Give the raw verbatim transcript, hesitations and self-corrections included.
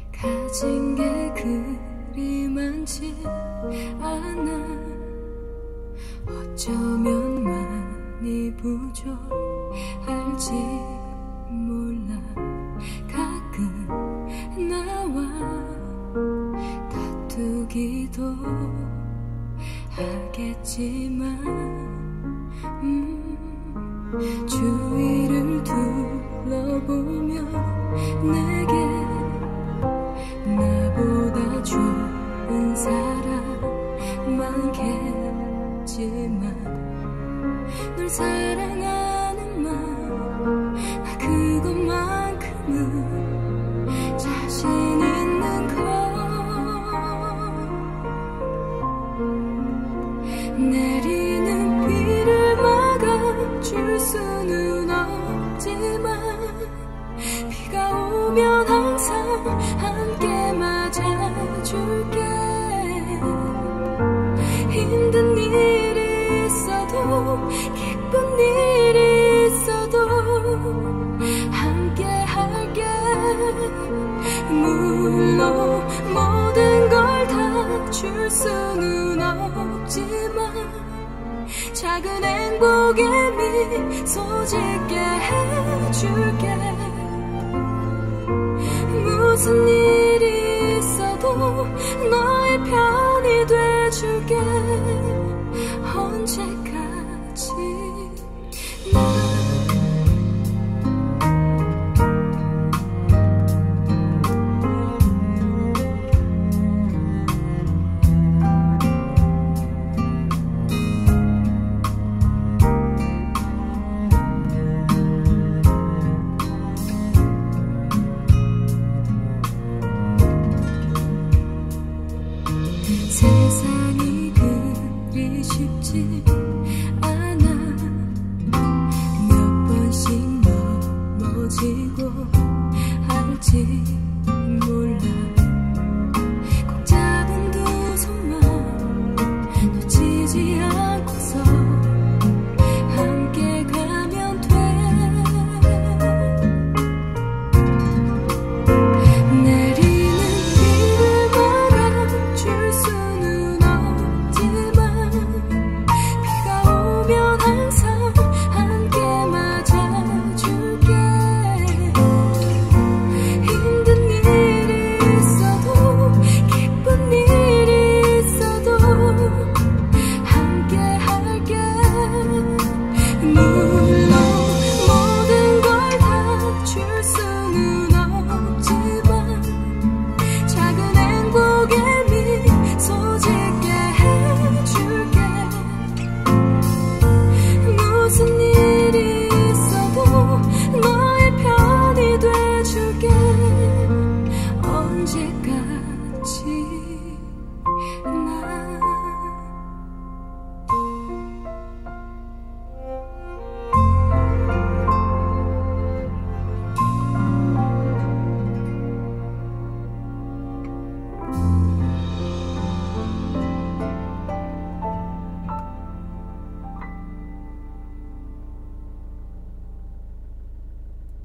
가진 게 그리 많지 않아. 어쩌면 많이 부족할지 몰라. 가끔 나와 다투기도 하겠지만 음, 주위를 둘러보며 내게 나보다 좋은 사람 많겠지만 널 사랑하는 마음 그것만큼은 자신 있는 걸. 내리는 비를 막아줄 수는 없지만 비가 오면 항상 함께 맞아줄게. 힘든 일이 있어도 기쁜 일이 있어도 함께 할게. 물론 모든 걸 다 줄 수는 없지만 작은 행복에 미소 짓게 해줄게. 무슨 일이 있어도 너의 편이 돼줄게. 언제까지 나 세상이 그리 쉽지